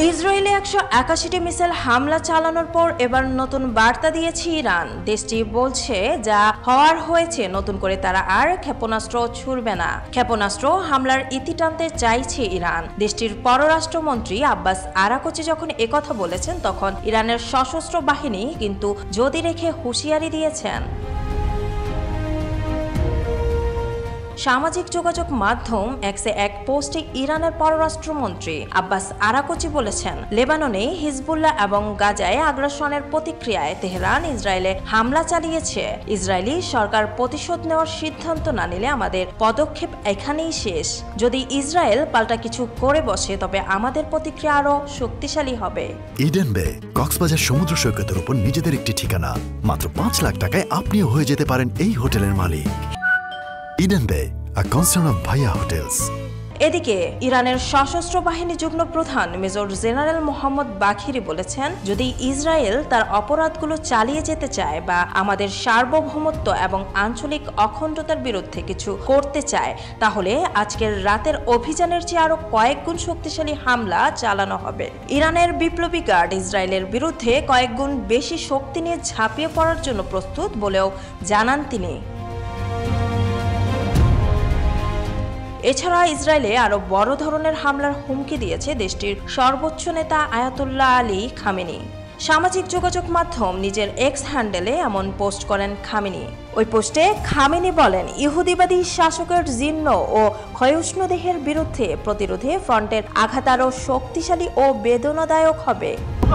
ইসরায়েলে ১৮১টি মিসাইল হামলা চালানোর পর এবার নতুন বার্তা দিয়েছে ইরান। দেশটি বলছে যা হওয়ার হয়েছে, নতুন করে তারা আর ক্ষেপণাস্ত্র ছুড়বে না। ক্ষেপণাস্ত্র হামলার ইতি টানতে চাইছে ইরান। দেশটির পররাষ্ট্রমন্ত্রী আব্বাস আরাকচি যখন একথা বলেছেন, তখন ইরানের সশস্ত্র বাহিনী কিন্তু যদি রেখে হুঁশিয়ারি দিয়েছেন। সামাজিক যোগাযোগ মাধ্যম এক্সে এক পোস্টে ইরানের পররাষ্ট্রমন্ত্রী আব্বাস আরাকচি বলেছেন, লেবাননে হিজবুল্লাহ এবং গাজায় আগ্রাসনের প্রতিক্রিয়ায় তেহরান ইসরায়েলে হামলা চালিয়েছে। ইসরায়েলি সরকার প্রতিশোধ নেওয়ার সিদ্ধান্ত না নিলে আমাদের পদক্ষেপ এখানেই শেষ। যদি ইসরায়েল পাল্টা কিছু করে বসে, তবে আমাদের প্রতিক্রিয়া আরও শক্তিশালী হবে। ইডেন বে কক্সবাজার সমুদ্র সৈকতের উপর নিজেদের একটি ঠিকানা। মাত্র ৫ লাখ টাকায় আপনিও হয়ে যেতে পারেন এই হোটেলের মালিক। Eden Bay, a concern of Bhaiya Hotels. এদিকে ইরানের সশস্ত্র বাহিনী যুগ্ম প্রধান মেজর জেনারেল মোহাম্মদ বাখিরি বলেছেন, যদি ইসরায়েল তার অপরাধগুলো চালিয়ে যেতে চায় বা আমাদের সার্বভৌমত্ব এবং আঞ্চলিক অখণ্ডতার বিরুদ্ধে কিছু করতে চায়, তাহলে আজকের রাতের অভিযানের চেয়ে আরো কয়েক গুণ শক্তিশালী হামলা চালানো হবে। ইরানের বিপ্লবী গার্ড ইসরায়েলের বিরুদ্ধে কয়েক গুণ বেশি শক্তি নিয়ে ঝাঁপিয়ে পড়ার জন্য প্রস্তুত বলেও জানান তিনি। এছাড়া ইসরায়েলে আরো বড় ধরনের হামলার হুমকি দিয়েছে দেশটির সর্বোচ্চ নেতা আয়াতুল্লাহ আলী খামেনি। সামাজিক যোগাযোগ মাধ্যম নিজের এক্স হ্যান্ডেলে এমন পোস্ট করেন খামেনি। ওই পোস্টে খামেনি বলেন, ইহুদিবাদী শাসকের জীর্ণ ও ক্ষয়ুষ্ণু দেহের বিরুদ্ধে প্রতিরোধে ফ্রন্টের আঘাত আরও শক্তিশালী ও বেদনাদায়ক হবে।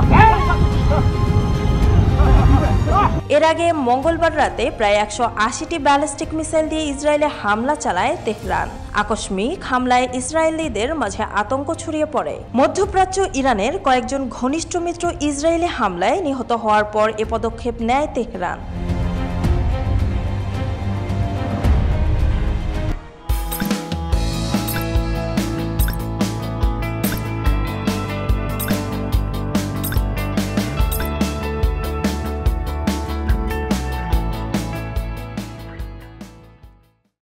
এর আগে মঙ্গলবার রাতে প্রায় ১৮০টি ব্যালিস্টিক মিসাইল দিয়ে ইসরায়েলে হামলা চালায় তেহরান। আকস্মিক হামলায় ইসরায়েলিদের মাঝে আতঙ্ক ছড়িয়ে পড়ে। মধ্যপ্রাচ্য ইরানের কয়েকজন ঘনিষ্ঠ মিত্র ইসরায়েলি হামলায় নিহত হওয়ার পর এ পদক্ষেপ নেয় তেহরান।